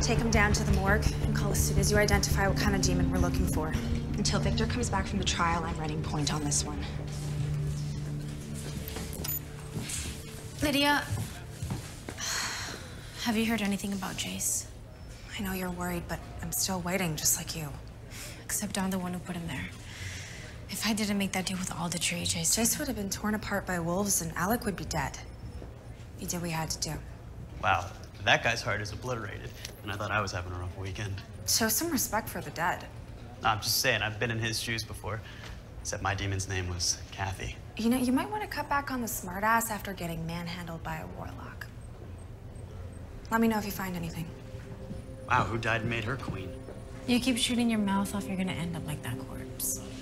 Take him down to the morgue and call as soon as you identify what kind of demon we're looking for. Until Victor comes back from the trial, I'm running point on this one. Lydia, have you heard anything about Jace? I know you're worried, but I'm still waiting, just like you. Except I'm the one who put him there. If I didn't make that deal with Aldertree, Jace would have been torn apart by wolves and Alec would be dead. We did what we had to do. Wow, that guy's heart is obliterated. And I thought I was having a rough weekend. Show some respect for the dead. No, I'm just saying, I've been in his shoes before. Except my demon's name was Kathy. You know, you might want to cut back on the smartass after getting manhandled by a warlock. Let me know if you find anything. Wow, who died and made her queen? You keep shooting your mouth off, you're gonna end up like that corpse.